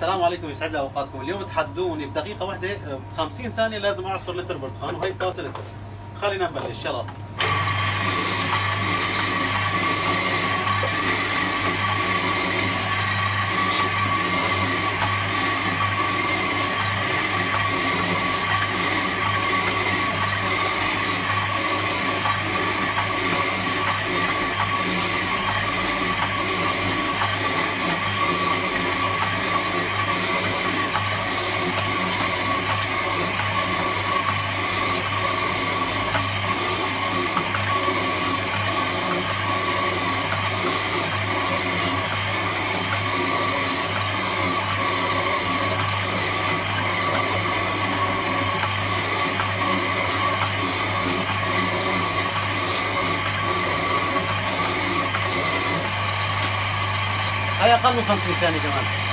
السلام عليكم، يسعد لي اوقاتكم. اليوم تحدوني بدقيقة واحدة ب 50 ثانية لازم اعصر لتر برتقال، وهي طاسة لتر. خلينا نبلش يلا. هي اقل من 50 ثانية كمان.